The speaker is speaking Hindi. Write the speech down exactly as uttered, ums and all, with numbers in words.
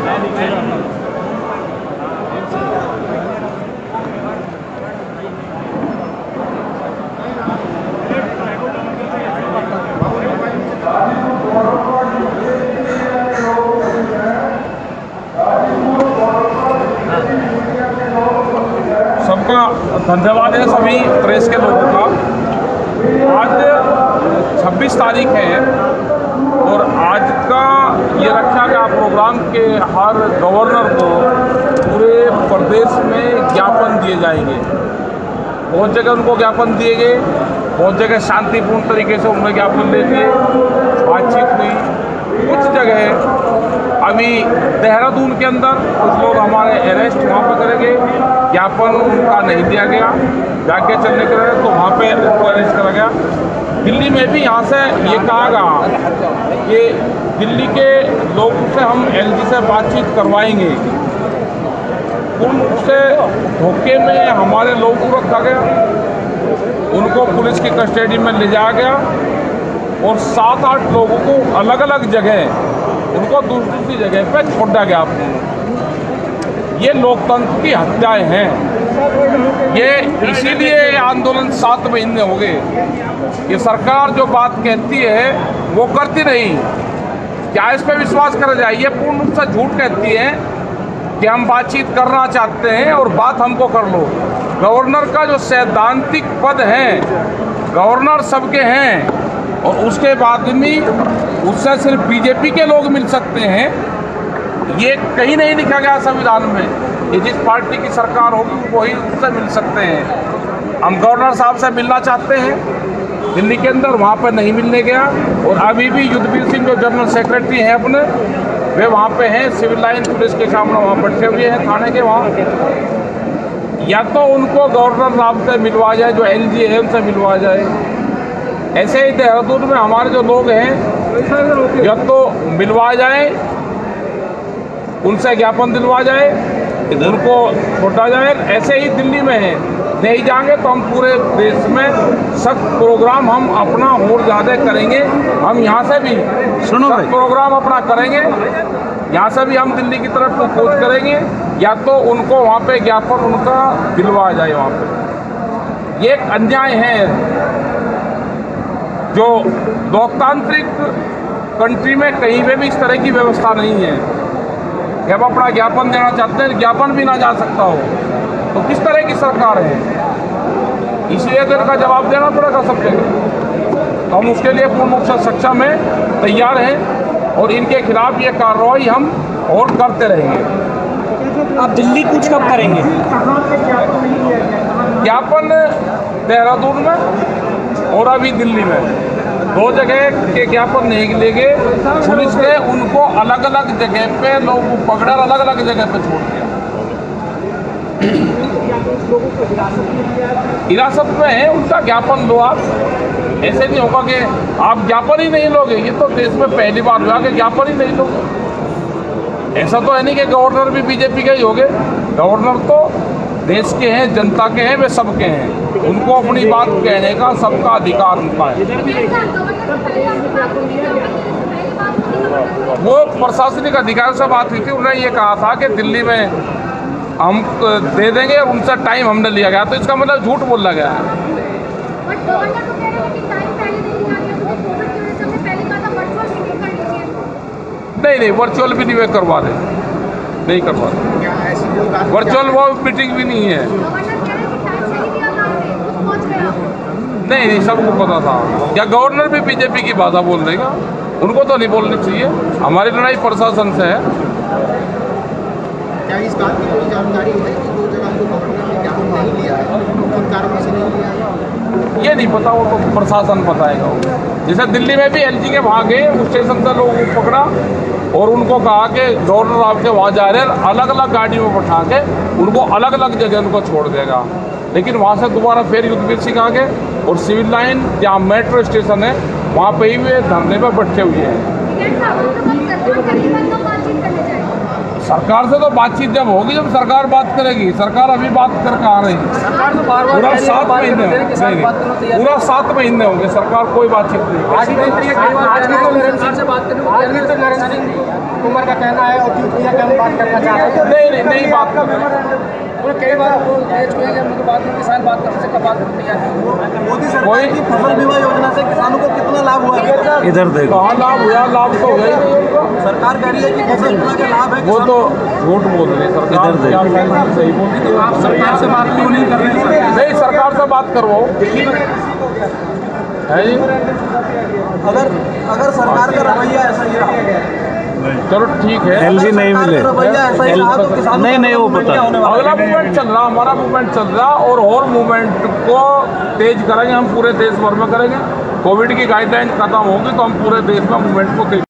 सबका धन्यवाद है सभी प्रेस के लोगों का। आज छब्बीस तारीख है और आज का ये रखा गया प्रोग्राम के हर गवर्नर को पूरे प्रदेश में ज्ञापन दिए जाएंगे। बहुत जगह उनको ज्ञापन दिए गए, बहुत जगह शांतिपूर्ण तरीके से उन्होंने ज्ञापन ले लिए, बातचीत हुई। कुछ जगह अभी देहरादून के अंदर कुछ लोग हमारे अरेस्ट वहाँ पर करेंगे, ज्ञापन उनका नहीं दिया गया, जाके चलने के लिए तो वहाँ पे उनको अरेस्ट करा गया। दिल्ली में भी यहाँ से ये कहा गया कि दिल्ली के लोगों से हम एलजी से बातचीत करवाएंगे। पूर्ण रूप से धोखे में हमारे लोगों को रखा गया, उनको पुलिस की कस्टडी में ले जाया गया और सात आठ लोगों को अलग अलग जगह उनको दूसरी जगह पे छोड़ा गया। ये लोकतंत्र की हत्याएं हैं। ये इसीलिए आंदोलन सात महीने हो गए। ये सरकार जो बात कहती है वो करती नहीं। क्या इस पर विश्वास करा जाए? ये पूर्ण रूप से झूठ कहती है कि हम बातचीत करना चाहते हैं और बात हमको कर लो। गवर्नर का जो सैद्धांतिक पद है, गवर्नर सबके हैं और उसके बाद में उससे सिर्फ बीजेपी के लोग मिल सकते हैं। ये कहीं नहीं लिखा गया संविधान में। ये जिस पार्टी की सरकार होगी वही उससे मिल सकते हैं। हम गवर्नर साहब से मिलना चाहते हैं दिल्ली के अंदर, वहाँ पर नहीं मिलने गया। और अभी भी युद्धवीर सिंह जो जनरल सेक्रेटरी हैं अपने, वे वहाँ पे हैं सिविल लाइन पुलिस के सामने वहाँ बैठे हुए हैं थाने के वहाँ। या तो उनको गवर्नर साहब से मिलवा जाए, जो एल जी है उनसे मिलवा जाए। ऐसे ही देहरादून में हमारे जो लोग हैं या तो मिलवा जाए, उनसे ज्ञापन दिलवा जाए, उनको छोड़ा जाए। ऐसे ही दिल्ली में है, नहीं जाएंगे तो हम पूरे देश में सख्त प्रोग्राम हम अपना और ज़्यादा करेंगे। हम यहाँ से भी सुनो सख्त प्रोग्राम अपना करेंगे, यहाँ से भी हम दिल्ली की तरफ को खोज करेंगे। या तो उनको वहाँ पे ज्ञापन उनका दिलवा जाए वहाँ पे। ये एक अन्याय है जो लोकतांत्रिक कंट्री में कहीं पे भी इस तरह की व्यवस्था नहीं है कि हम अपना ज्ञापन देना चाहते हैं, ज्ञापन भी ना जा सकता हो। तो किस तरह की सरकार है? इसलिए तो इनका जवाब देना पड़ेगा सब जगह। तो हम उसके लिए पूर्ण रूप से सक्षम हैं, तैयार हैं और इनके खिलाफ ये कार्रवाई हम और करते रहेंगे। आप दिल्ली कूच कब करेंगे? ज्ञापन देहरादून में और अभी दिल्ली में दो जगह के ज्ञापन नहीं लेंगे। पुलिस ने उनको अलग अलग जगह पे लोग पकड़ा, अलग अलग जगह पे छोड़ दिया। हिरासत में है, उनका ज्ञापन लो आप। ऐसे नहीं होगा कि आप ज्ञापन ही नहीं लोगे। ये तो देश में पहली बार हुआ कि ज्ञापन ही नहीं लोगे। ऐसा तो है नहीं कि गवर्नर भी बीजेपी के ही हो गए। गवर्नर तो देश के हैं, जनता के हैं, वे सबके हैं। उनको अपनी बात कहने का सबका अधिकार उनका है। वो प्रशासनिक अधिकारी से बात हुई थी, उन्होंने ये कहा था कि दिल्ली में हम दे देंगे, उनसे टाइम हमने लिया गया। तो इसका मतलब झूठ बोला गया है। नहीं नहीं, वर्चुअल भी नहीं वे करवा दे, नहीं करवा दे। वर्चुअल वो मीटिंग भी नहीं है। नहीं नहीं, सबको पता था। क्या गवर्नर भी बीजेपी की भाषा बोल देगा? उनको तो नहीं बोलनी चाहिए। हमारी लड़ाई प्रशासन से है। क्या इस बात की कोई जानकारी है कि दो जगह को गवर्नर ने ज्ञापन नहीं लिया है, किन कारणों से नहीं लिया है? ये नहीं पता, वो तो प्रशासन बताएगा। जैसे दिल्ली में भी एलजी के वहाँ गए, उस स्टेशन से लोगों को पकड़ा और उनको कहा कि गवर्नर आपके वहाँ जा रहे हैं, अलग अलग गाड़ियों में बैठा के उनको अलग अलग जगह उनको छोड़ देगा। लेकिन वहाँ से दोबारा फिर युद्धवीर सिंह आ गए और सिविल लाइन जहाँ मेट्रो स्टेशन है वहाँ पे ही वे धरने पर बैठे हुए हैं। सरकार से तो बातचीत जब होगी, जब सरकार बात करेगी। सरकार अभी बात करके आ रही है। पूरा सात महीने पूरा सात महीने होंगे सरकार कोई बातचीत नहीं। आज भी तो नरेंद्र सिंह कुमार का कहना है और यूपीए का हम बात करना चाह रहे हैं। नहीं नहीं नहीं बात कर रहे हैं। उन्होंने कई बार वो देश में कि हम बात में किसान बात करने से बात करनी है। मोदी सरकार कोई- की फसल बीमा योजना से किसानों को कितना लाभ हुआ है? इधर देखो, कहाँ लाभ हुआ? लाभ तो हुआ ही नहीं उनको। सरकार कह रही है कि फसल बीमा का लाभ है। वो तो झूठ बोल रही है सरकार। इधर क्या फैसला सही बोल रही है? आप सरकार से बात क्यों नहीं कर रहे हैं? नहीं, सरकार से बात करवाओ है जी। अगर अगर सरकार का रवैया ऐसा ही रहा, चलो ठीक है। एलजी नहीं मिले, रवैया ऐसा ही रहा तो किसानों नहीं नहीं वो पता अगला मूवमेंट चल रहा, हमारा मूवमेंट चल रहा और और मूवमेंट को तेज करेंगे हम, पूरे देश भर में करेंगे। कोविड की गाइडलाइन खत्म होगी तो हम पूरे देश में मूवमेंट को तेज